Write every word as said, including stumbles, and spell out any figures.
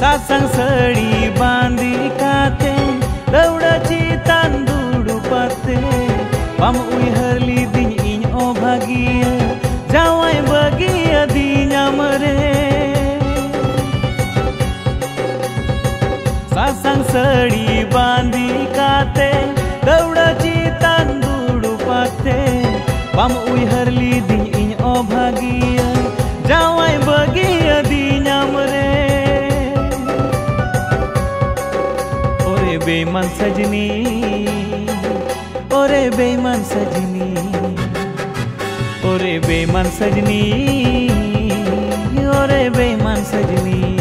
सासंग सड़ी बांधी काते दौड़ा चितान दुड़ू पाते पाम उयहरली दिन इन ओ भागिया जावाई बगिया दिनाम रे सासंग सड़ी बांधी काते दौड़ा चितान दुड़ू पाते पाम उयहरली दिन इन ओ भागिया जावाई बगिया दिनाम रे ओरे बेईमान सजनी ओरे बेईमान सजनी ओरे बेईमान सजनी ओरे बेईमान सजनी।